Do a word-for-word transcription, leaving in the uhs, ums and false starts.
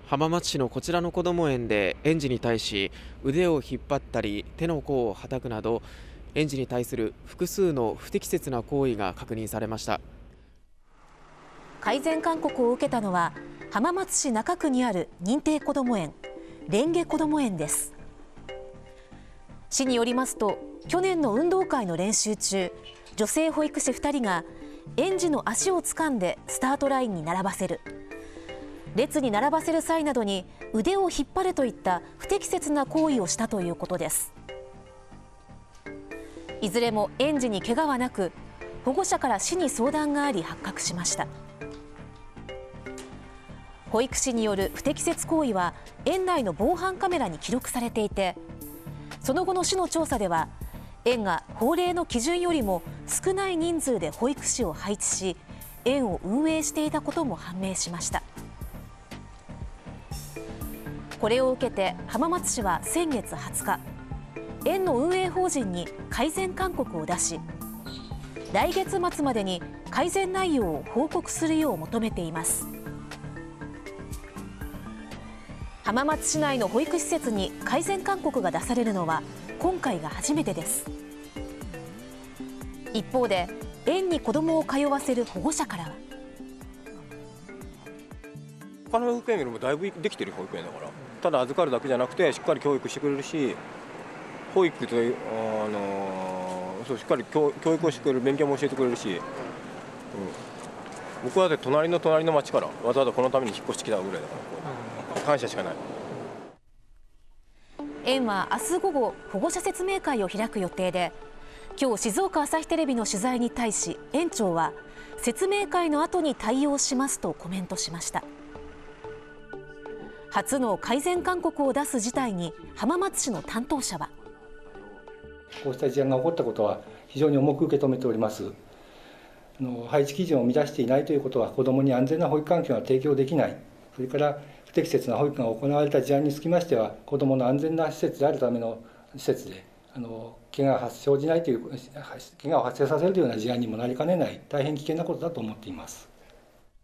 浜松市のこちらのこども園で園児に対し腕を引っ張ったり手の甲をはたくなど園児に対する複数の不適切な行為が確認されました。 改善勧告を受けたのは浜松市中区にある認定こども園蓮華こども園です。市によりますと、去年の運動会の練習中、女性保育士ふたりが園児の足を掴んでスタートラインに並ばせる、列に並ばせる際などに腕を引っ張るといった不適切な行為をしたということです。いずれも園児に怪我はなく、保護者から市に相談があり発覚しました。保育士による不適切行為は園内の防犯カメラに記録されていて、その後の市の調査では園が法令の基準よりも少ない人数で保育士を配置し園を運営していたことも判明しました。これを受けて浜松市は先月はつか、園の運営法人に改善勧告を出し、来月末までに改善内容を報告するよう求めています。浜松市内の保育施設に改善勧告が出されるのは今回が初めてです。一方で園に子どもを通わせる保護者からは、 他の保育園よりもだいぶできてる保育園だから、ただ預かるだけじゃなくてしっかり教育してくれるし、保育という、あのー、そうしっかり 教, 教育をしてくれる、勉強も教えてくれるし、うん、僕はだって隣の隣の町からわざわざこのために引っ越してきたぐらいだから、感謝しかない。 園は明日午後保護者説明会を開く予定で、今日静岡朝日テレビの取材に対し園長は説明会の後に対応しますとコメントしました。初の改善勧告を出す事態に浜松市の担当者は、 こうした事案が起こったことは非常に重く受け止めております。あの配置基準を満たしていないということは子どもに安全な保育環境が提供できない、それから不適切な保育が行われた事案につきましては子どもの安全な施設であるための施設であの怪我が生じないという怪我を発生させるというような事案にもなりかねない大変危険なことだと思っています。